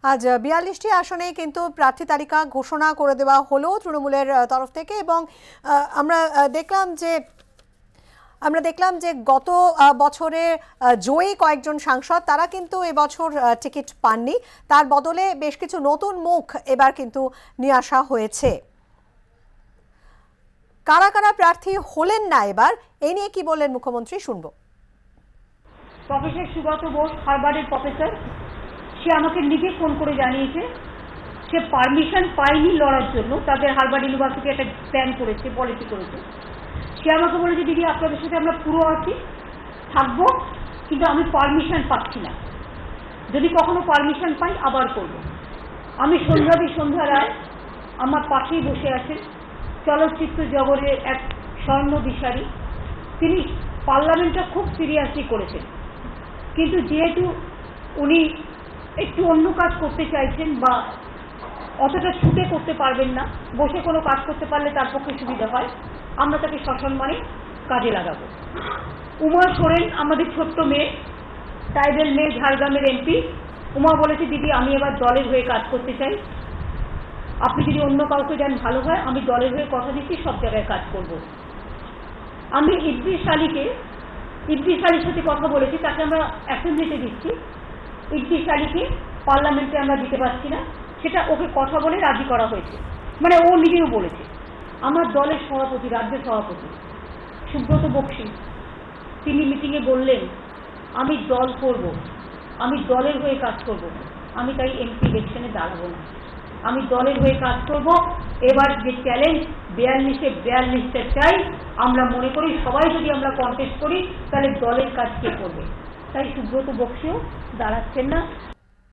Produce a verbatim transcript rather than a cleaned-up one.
আজ বিয়াল্লিশটি আসনে কিন্তু প্রার্থী তালিকা ঘোষণা করে দেওয়া হলো তৃণমূলের তরফ থেকে এবং আমরা দেখলাম যে আমরা দেখলাম যে গত বছরে জয়ী কয়েকজন সাংসদ তারা কিন্তু এবছর টিকিট পাননি, তার বদলে বেশ কিছু নতুন মুখ এবার কিন্তু নিয়ে আসা হয়েছে। কারা কারা প্রার্থী হলেন না এবার, এই নিয়ে কি বললেন মুখ্যমন্ত্রী শুনবো। প্রফেসর সুব্রত বোস, হার্ভার্ডের প্রফেসর, সে আমাকে নিজে ফোন করে জানিয়েছে সে পারমিশন পায়নি লড়ার জন্য। তাদের হার্ভার্ড ইউনিভার্সিটি একটা প্ল্যান করেছে, পলিসি করেছে। সে আমাকে বলেছে দিদি আপনাদের সাথে আমরা পুরো আছি, থাকবো, কিন্তু আমি পারমিশন পাচ্ছি না, যদি কখনো পারমিশন পাই আবার করব। আমি সন্ধ্যাবী সন্ধ্যা রায় আমার পাশেই বসে আছেন, চলচ্চিত্র জগতের এক স্বর্ণ দিশারি। তিনি পার্লামেন্টটা খুব সিরিয়াসলি করেছেন, কিন্তু যেহেতু উনি একটু অন্য কাজ করতে চাইছেন বা অতটা ছুটে করতে পারবেন না, বসে কোনো কাজ করতে পারলে তার পক্ষে সুবিধা হয়, আমরা তাকে সসম্মানে কাজে লাগাবো। উমা সোরেন আমাদের ছোট্ট মেয়ে, ট্রাইবেল মেয়ে, ঝাড়গ্রামের এমপি। উমা বলেছে দিদি আমি এবার দলের হয়ে কাজ করতে চাই, আপনি যদি অন্য কাউকে দেন ভালো হয়, আমি দলের হয়ে কথা দিচ্ছি সব জায়গায় কাজ করব। আমি ইদ্রিস আলীকে ইদ্রিস আলীর সাথে কথা বলেছি, তাকে আমরা অ্যাসেম্বলিতে দিচ্ছি। ইদ্রিস আলীকে পার্লামেন্টে আমরা দিতে পারছি না, সেটা ওকে কথা বলে রাজি করা হয়েছে, মানে ও নিজেও বলেছে। আমার দলের সভাপতি, রাজ্য সভাপতি সুব্রত বক্সী, তিনি মিটিংয়ে বললেন আমি দল করব, আমি দলের হয়ে কাজ করব, আমি তাই এমপি ইলেকশনে দাঁড়াবো না, আমি দলের হয়ে কাজ করব। এবার যে চ্যালেঞ্জ বিয়াল্লিশে বিয়াল্লিশটা চাই, আমরা মনে করি সবাই যদি আমরা কন্টেস্ট করি তাহলে দলের কাজ কে করবে, তাই সুব্রত বক্সীও দাঁড়াচ্ছেন না।